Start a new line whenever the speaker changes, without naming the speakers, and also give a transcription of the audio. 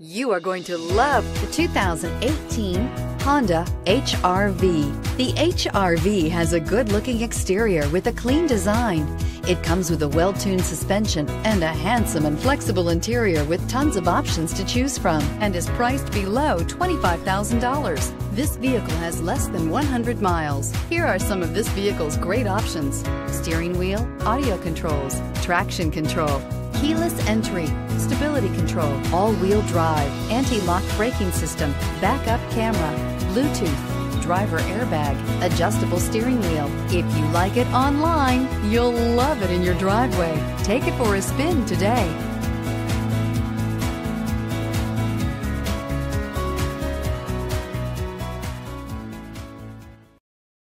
You are going to love the 2018 Honda HR-V. The HR-V has a good-looking exterior with a clean design. It comes with a well-tuned suspension and a handsome and flexible interior with tons of options to choose from and is priced below $25,000. This vehicle has less than 100 miles. Here are some of this vehicle's great options: steering wheel audio controls, traction control, keyless entry, stability control, all-wheel drive, anti-lock braking system, backup camera, Bluetooth, driver airbag, adjustable steering wheel. If you like it online, you'll love it in your driveway. Take it for a spin today.